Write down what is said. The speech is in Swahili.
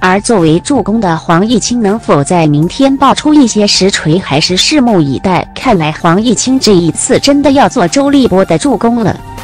而作为助攻的黄毅清能否在明天爆出一些实锤，还是拭目以待。看来黄毅清这一次真的要做周立波的助攻了。